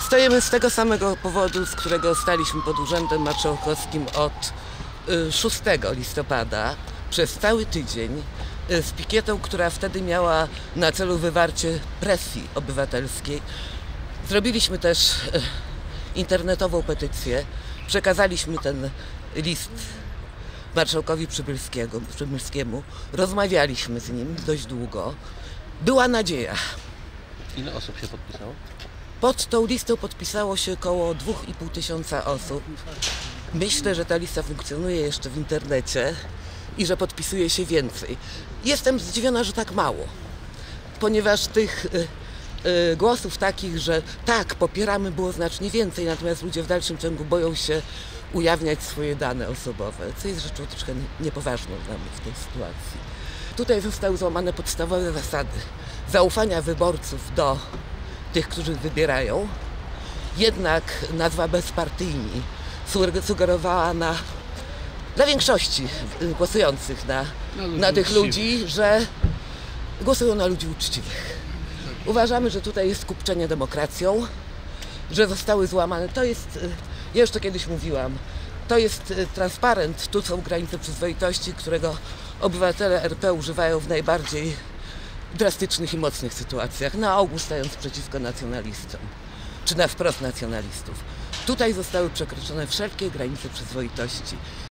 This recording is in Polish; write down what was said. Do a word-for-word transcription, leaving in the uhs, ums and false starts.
Stoimy z tego samego powodu, z którego staliśmy pod Urzędem Marszałkowskim od szóstego listopada przez cały tydzień z pikietą, która wtedy miała na celu wywarcie presji obywatelskiej. Zrobiliśmy też internetową petycję, przekazaliśmy ten list marszałkowi Przybylskiemu, rozmawialiśmy z nim dość długo. Była nadzieja. Ile osób się podpisało? Pod tą listą podpisało się około dwóch i pół tysiąca osób. Myślę, że ta lista funkcjonuje jeszcze w internecie i że podpisuje się więcej. Jestem zdziwiona, że tak mało, ponieważ tych y, y, głosów takich, że tak, popieramy, było znacznie więcej, natomiast ludzie w dalszym ciągu boją się ujawniać swoje dane osobowe, co jest rzeczą troszkę niepoważną dla mnie w tej sytuacji. Tutaj zostały złamane podstawowe zasady zaufania wyborców do tych, którzy wybierają. Jednak nazwa bezpartyjni sugerowała na, dla większości głosujących na, na tych ludzi, że głosują na ludzi uczciwych. Uważamy, że tutaj jest kupczenie demokracją, że zostały złamane. To jest, ja już to kiedyś mówiłam, to jest transparent, tu są granice przyzwoitości, którego obywatele R P używają w najbardziej drastycznych i mocnych sytuacjach, na ogół stając przeciwko nacjonalistom, czy na wprost nacjonalistów. Tutaj zostały przekroczone wszelkie granice przyzwoitości.